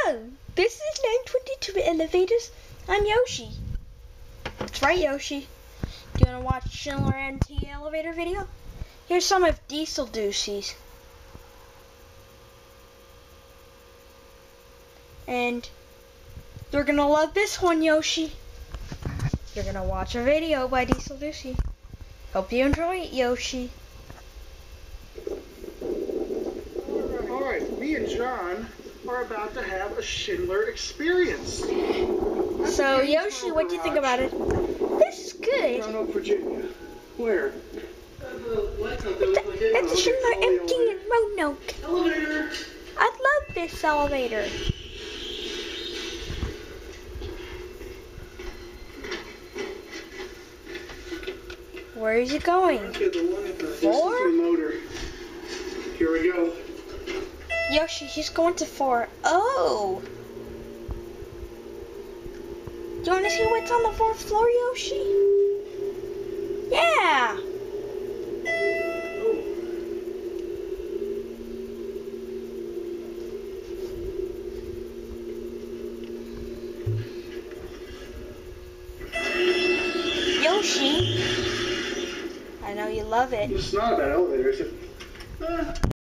Hello, this is 922 Elevators. I'm Yoshi. That's right, Yoshi. Do you want to watch Schindler MT elevator video? Here's some of Diesel Doocy's. And you're going to love this one, Yoshi. You're going to watch a video by Diesel Doocy. Hope you enjoy it, Yoshi. Alright, me and John are about to have a Schindler experience. So, Yoshi, what do you think about it? This is good. Roanoke, Virginia. Where? It's a Schindler MT in Roanoke. Elevator! I love this elevator. Where is it going? Okay, the one at the 4? This is the motor. Here we go. Yoshi, he's going to 4. Oh! Do you want to see what's on the 4th floor, Yoshi? Yeah! Yoshi, I know you love it. It's not a bad elevator, is it?